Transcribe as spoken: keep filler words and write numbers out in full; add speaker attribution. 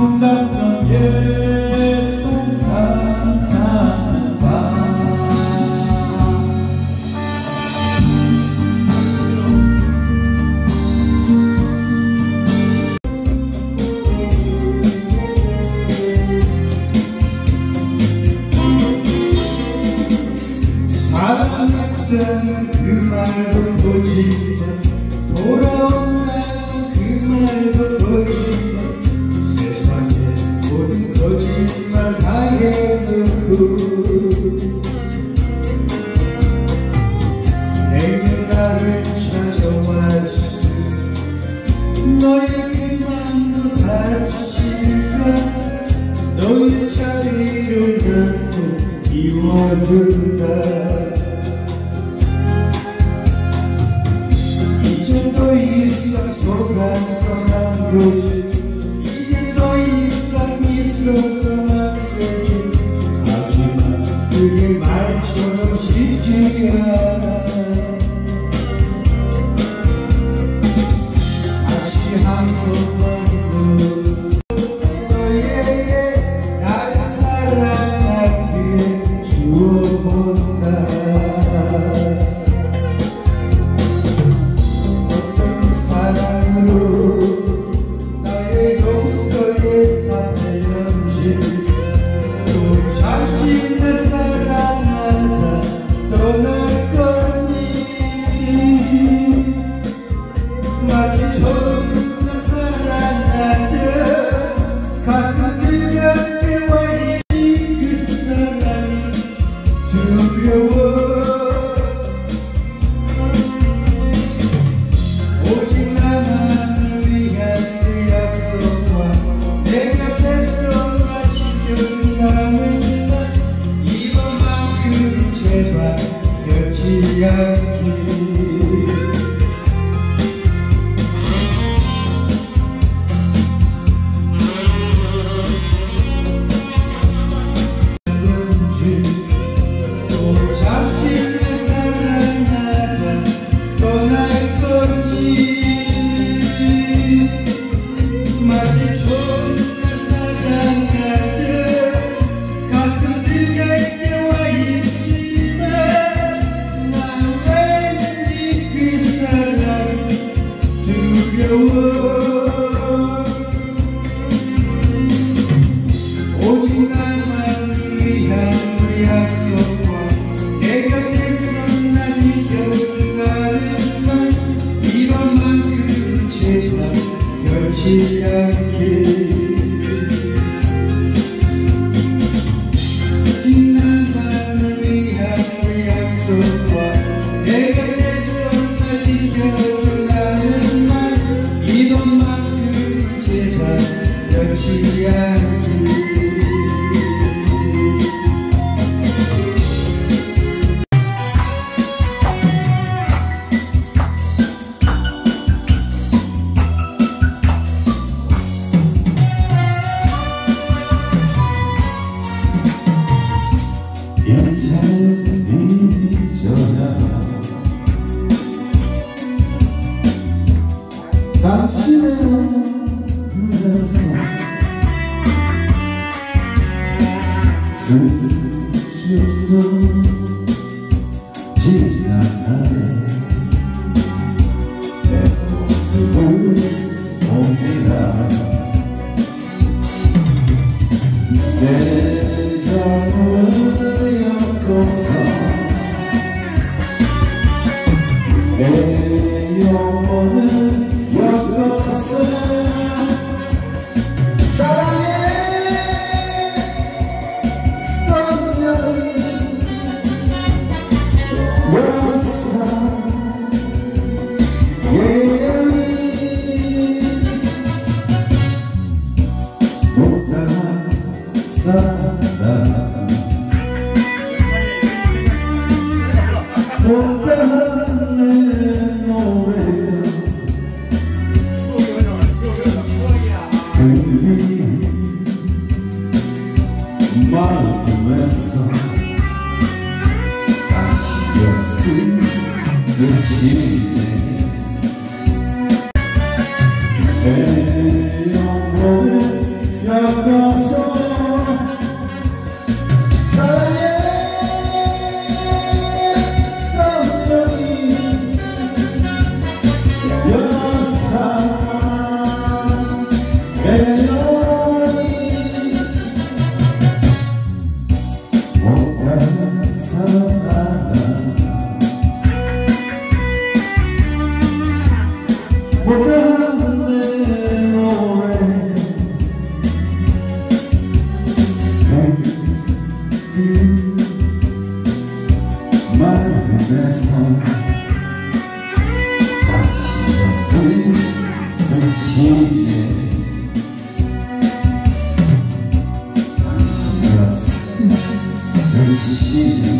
Speaker 1: 아름답던 예쁜 잠자는 밤 사랑했다는 그 말도 거짓말 돌아온다는 그 말도 거짓말 세상에 모든 거짓말 다 해놓고 내게 나를 찾아왔어 너의 그 맘도 다칠까 너의 자리를 잡고 이워둔다 이제 더 이상 속아서 난 거지 이제 더 이상 있어서 난 거지 하지만 그게 말처럼 쉽지 않아 다시 한 번만 더 너에게 나를 사랑하기에 주어본다 나의 용서에 담겼는지 또 잠시 내 사랑하다 떠날 거니 마치 처음 날 사랑하듯 가슴 뜨겁게 와 있지 그 사랑이 두려워 오직 나만을 위한 그 약속과 내 곁에서 나 지켜준다는 말 이번만큼 제발 변치 않길 또 잠시 내 사랑하다 떠날 건지 마치 처음 날 사랑하듯 가슴 뜨겁게 와 있지만 난 왠지 그 사랑 두려워 오직 나만을 위한 그 약속과 내 곁에서 나 지켜준다는 말 이번만큼 제발 변치 않길 오직 나만을 위한 그 약속과 내 곁에서 나 지켜준다는 말 이번만큼 제발 변치 않길 당신의 눈에서 스쳐도 지난 날에 내 모습을 봅니다 내 정을 엮어서 내 영혼을 엮어서 사랑해 떠나는 여사 예언이 못다한 사랑 못다한 내 노래 마음에서 다시 곁을 스치네 내 영혼을 지키는